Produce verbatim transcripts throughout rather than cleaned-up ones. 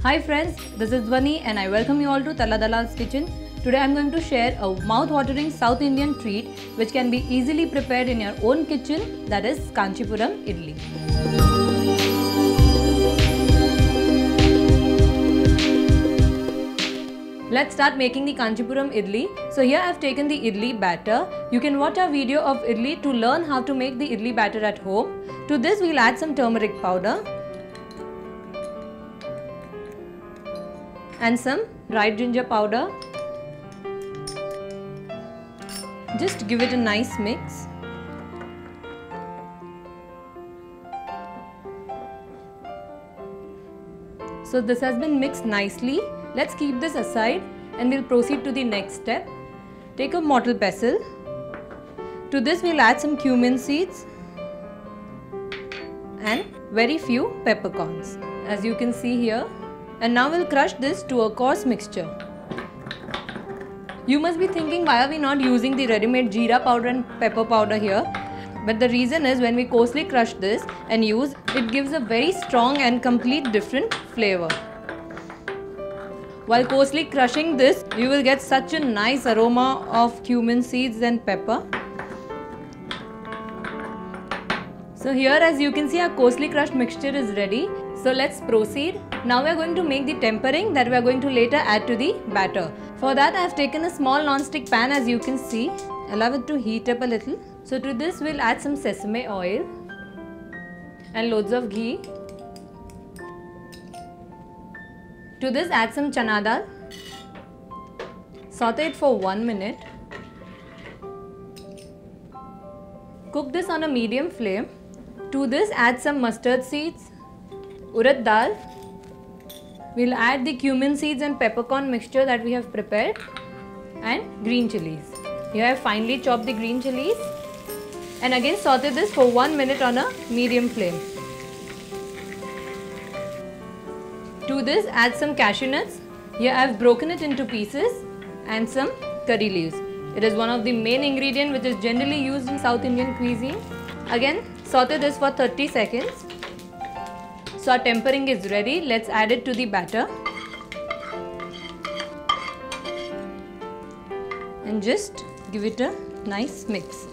Hi friends, this is Dhwani and I welcome you all to Tala Dalal's kitchen. Today I am going to share a mouth-watering South Indian treat which can be easily prepared in your own kitchen, that is Kanchipuram Idli. Let's start making the Kanchipuram Idli. So here I have taken the Idli batter. You can watch our video of Idli to learn how to make the Idli batter at home. To this we will add some turmeric powder and some dried ginger powder. Just give it a nice mix. So this has been mixed nicely. Let's keep this aside and we'll proceed to the next step. Take a mortar pestle. To this we'll add some cumin seeds and very few peppercorns, as you can see here. And now we'll crush this to a coarse mixture. You must be thinking, why are we not using the ready-made jeera powder and pepper powder here? But the reason is, when we coarsely crush this and use, it gives a very strong and complete different flavor. While coarsely crushing this, you will get such a nice aroma of cumin seeds and pepper. So here, as you can see, our coarsely crushed mixture is ready. So let's proceed. Now we are going to make the tempering that we are going to later add to the batter. For that I have taken a small non-stick pan, as you can see. Allow it to heat up a little. So to this we'll add some sesame oil and loads of ghee. To this add some chana dal. Saute it for one minute. Cook this on a medium flame. To this add some mustard seeds, urad dal. We'll add the cumin seeds and peppercorn mixture that we have prepared and green chilies. Here I have finely chopped the green chilies and again saute this for one minute on a medium flame. To this add some cashew nuts. Here I have broken it into pieces and some curry leaves. It is one of the main ingredients which is generally used in South Indian cuisine. Again saute this for thirty seconds. So our tempering is ready. Let's add it to the batter and just give it a nice mix.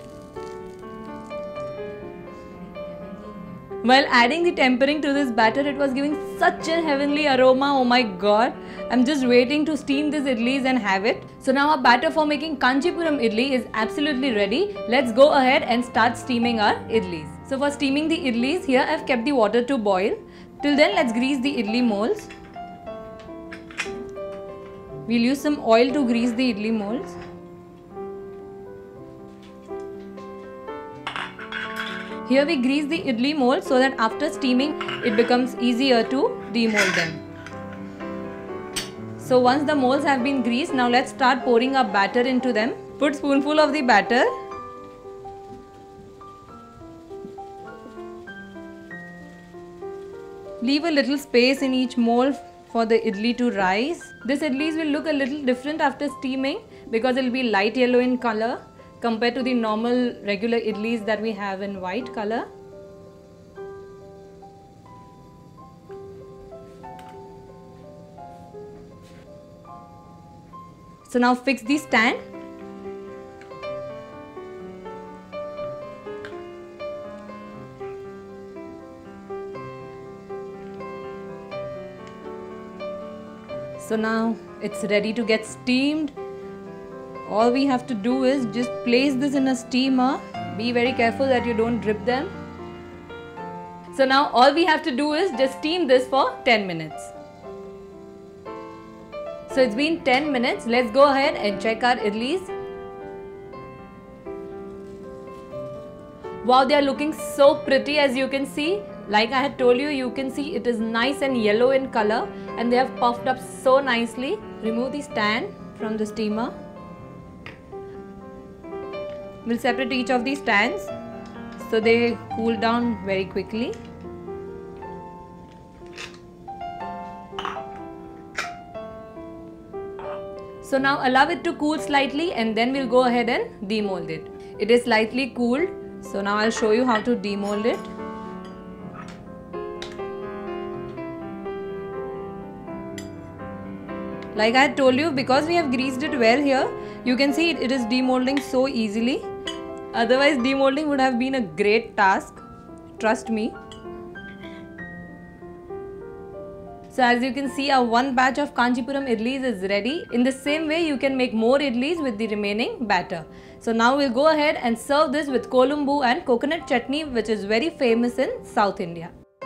While adding the tempering to this batter, it was giving such a heavenly aroma. Oh my god, I'm just waiting to steam these idlis and have it. So now our batter for making Kanchipuram idli is absolutely ready. Let's go ahead and start steaming our idlis. So for steaming the idlis, here I've kept the water to boil. Till then, let's grease the idli molds. We'll use some oil to grease the idli molds. Here we grease the idli molds so that after steaming, it becomes easier to demold them. So once the molds have been greased, now let's start pouring our batter into them. Put spoonful of the batter. Leave a little space in each mold for the idli to rise. This idlis will look a little different after steaming because it will be light yellow in color compared to the normal regular idlis that we have in white color. So now fix the stand. So now it's ready to get steamed. All we have to do is just place this in a steamer. Be very careful that you don't drip them. So now all we have to do is just steam this for ten minutes. So it's been ten minutes. Let's go ahead and check our idlis. Wow, they are looking so pretty, as you can see. Like I had told you, you can see it is nice and yellow in color and they have puffed up so nicely. Remove the stand from the steamer. We'll separate each of these stands so they cool down very quickly. So now allow it to cool slightly and then we'll go ahead and demold it. It is slightly cooled, so now I'll show you how to demold it. Like I told you, because we have greased it well here, you can see it, it is demolding so easily. Otherwise demolding would have been a great task, trust me. So as you can see, our one batch of Kanchipuram idlis is ready. In the same way, you can make more idlis with the remaining batter. So now we'll go ahead and serve this with kolumbu and coconut chutney, which is very famous in South India.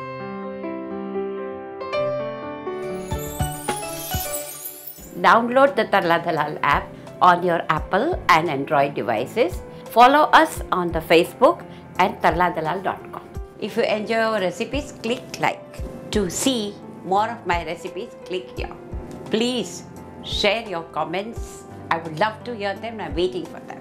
Download the Tarla Dalal app on your Apple and Android devices. Follow us on the Facebook and tarla dalal dot com. If you enjoy our recipes, click like. To see more of my recipes, click here. Please share your comments. I would love to hear them. I'm waiting for them.